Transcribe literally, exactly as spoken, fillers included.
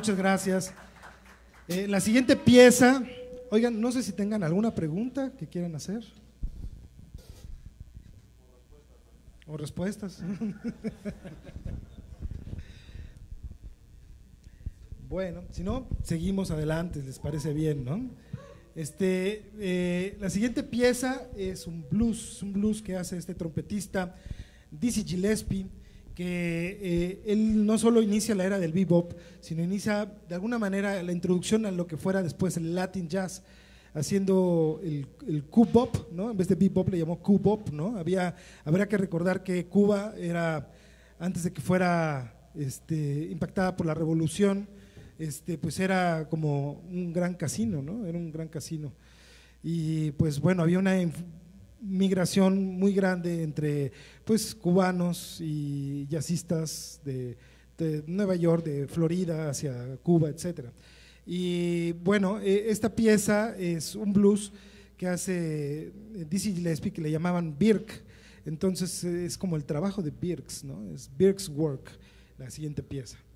muchas gracias. Eh, la siguiente pieza, oigan, no sé si tengan alguna pregunta que quieran hacer. O respuestas. Bueno, si no, seguimos adelante, les parece bien, ¿no? Este, eh, la siguiente pieza es un blues, un blues que hace este trompetista Dizzy Gillespie, que eh, él no solo inicia la era del bebop, sino inicia de alguna manera la introducción a lo que fuera después el Latin jazz, haciendo el, el Cubop, ¿no? En vez de bebop le llamó Cubop, ¿no? Había, habría que recordar que Cuba era, antes de que fuera este, impactada por la revolución, este, pues era como un gran casino, ¿no? Era un gran casino. Y pues bueno, había una migración muy grande entre pues cubanos y jazzistas de, de Nueva York, de Florida hacia Cuba, etcétera. Y bueno, esta pieza es un blues que hace Dizzy Gillespie, que le llamaban Birk. Entonces es como el trabajo de Birks, ¿no? Es Birk's Work, la siguiente pieza.